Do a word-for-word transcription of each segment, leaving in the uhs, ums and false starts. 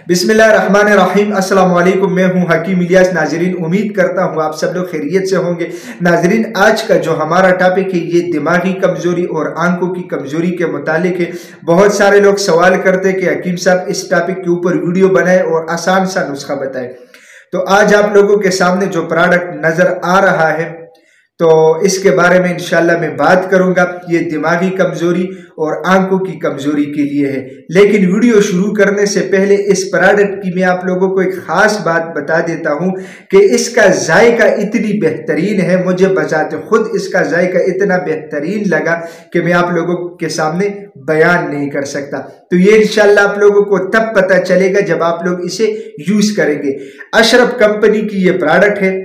बिस्मिल्लाहिर्रहमानिर्रहीम। अस्सलाम वालेकुम। मैं हूं हकीम इलियास। नाजरीन, उम्मीद करता हूं आप सब लोग खैरियत से होंगे। नाजरीन, आज का जो हमारा टॉपिक है ये दिमागी कमजोरी और आंखों की कमजोरी के मुतालिक है। बहुत सारे लोग सवाल करते हैं कि हकीम साहब इस टॉपिक के ऊपर वीडियो बनाए और आसान सा नुस्खा बताए। तो आज आप लोगों के सामने जो प्रोडक्ट नजर आ रहा है तो इसके बारे में इंशाल्लाह मैं बात करूंगा। ये दिमागी कमजोरी और आंखों की कमजोरी के लिए है। लेकिन वीडियो शुरू करने से पहले इस प्रोडक्ट की मैं आप लोगों को एक खास बात बता देता हूं कि इसका जायका इतनी बेहतरीन है, मुझे बजाते खुद इसका जायका इतना बेहतरीन लगा कि मैं आप लोगों के सामने बयान नहीं कर सकता। तो ये इंशाल्लाह आप लोगों को तब पता चलेगा जब आप लोग इसे यूज करेंगे। अशरफ कंपनी की ये प्रोडक्ट है,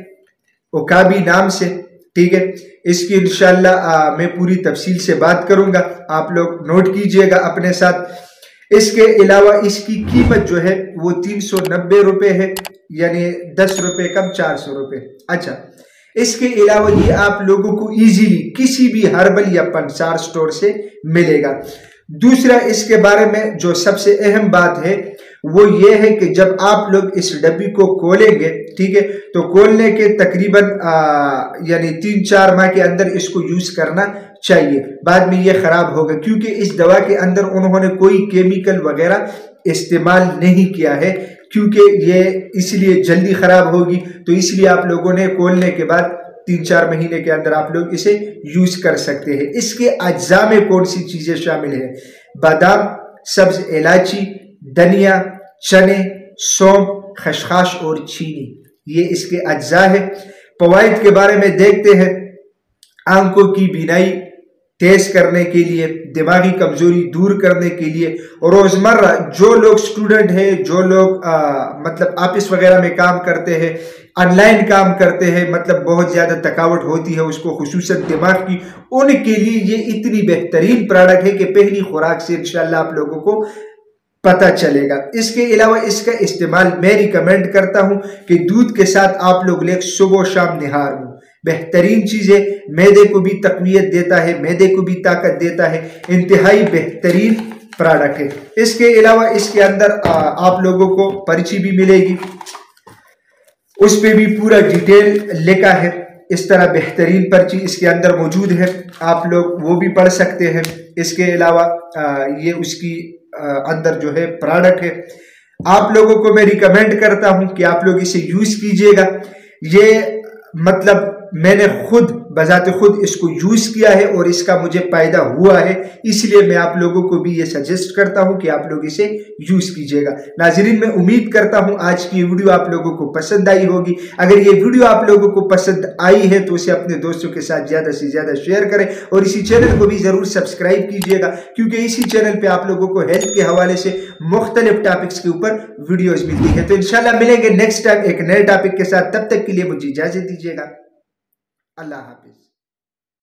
ओकाबी नाम से, ठीक है। इसकी इंशाल्लाह मैं पूरी तफसील से बात करूंगा, आप लोग नोट कीजिएगा अपने साथ। इसके अलावा इसकी कीमत जो है वो तीन सौ नब्बे रुपये है, यानी दस रुपये कम, चार सौ रुपये। अच्छा, इसके अलावा ये आप लोगों को इजीली किसी भी हर्बल या पंसार स्टोर से मिलेगा। दूसरा, इसके बारे में जो सबसे अहम बात है वो ये है कि जब आप लोग इस डब्बी को खोलेंगे, ठीक है, तो खोलने के तकरीबन यानी तीन चार माह के अंदर इसको यूज करना चाहिए। बाद में ये खराब होगा क्योंकि इस दवा के अंदर उन्होंने कोई केमिकल वगैरह इस्तेमाल नहीं किया है, क्योंकि ये इसलिए जल्दी खराब होगी। तो इसलिए आप लोगों ने खोलने के बाद तीन चार महीने के अंदर आप लोग इसे यूज कर सकते हैं। इसके अज्जा में कौन सी चीजें शामिल है? बादाम, सब्ज इलायची, धनिया, चने, सौंफ, खसखस और चीनी, ये इसके अज्जा है। फवाइद के बारे में देखते हैं। आंखों की बीनाई तेज करने के लिए, दिमागी कमजोरी दूर करने के लिए, रोजमर्रा जो लोग स्टूडेंट हैं, जो लोग आ, मतलब ऑफिस वगैरह में काम करते हैं, ऑनलाइन काम करते हैं, मतलब बहुत ज्यादा थकावट होती है उसको, खुसूसन दिमाग की, उनके लिए ये इतनी बेहतरीन प्रोडक्ट है कि पहली खुराक से इंशाल्लाह आप लोगों को पता चलेगा। इसके अलावा इसका इस्तेमाल मैं रिकमेंड करता हूं कि दूध के साथ आप लोग ले, सुबह शाम निहार में। बेहतरीन चीज है, मैदे को भी तकवीयत देता है, मैदे को भी ताकत देता है। इंतहाई बेहतरीन प्रोडक्ट है। इसके अलावा इसके अंदर आ, आप लोगों को पर्ची भी मिलेगी, उस पर भी पूरा डिटेल लिखा है। इस तरह बेहतरीन पर्ची इसके अंदर मौजूद है, आप लोग वो भी पढ़ सकते हैं। इसके अलावा आ, ये उसकी आ, अंदर जो है प्रोडक्ट है। आप लोगों को मैं रिकमेंड करता हूं कि आप लोग इसे यूज कीजिएगा। ये मतलब मैंने खुद बजाते खुद इसको यूज किया है और इसका मुझे फायदा हुआ है, इसलिए मैं आप लोगों को भी ये सजेस्ट करता हूं कि आप लोग इसे यूज कीजिएगा। नाजरीन, मैं उम्मीद करता हूं आज की वीडियो आप लोगों को पसंद आई होगी। अगर ये वीडियो आप लोगों को पसंद आई है तो उसे अपने दोस्तों के साथ ज्यादा से ज्यादा शेयर करें और इसी चैनल को भी जरूर सब्सक्राइब कीजिएगा, क्योंकि इसी चैनल पर आप लोगों को हेल्थ के हवाले से मुख्तलिफ टॉपिक्स के ऊपर वीडियोज मिलती है। तो इंशाल्लाह मिलेंगे नेक्स्ट टाइम एक नए टॉपिक के साथ। तब तक के लिए मुझे इजाजत दीजिएगा। अल्लाह हाफिज।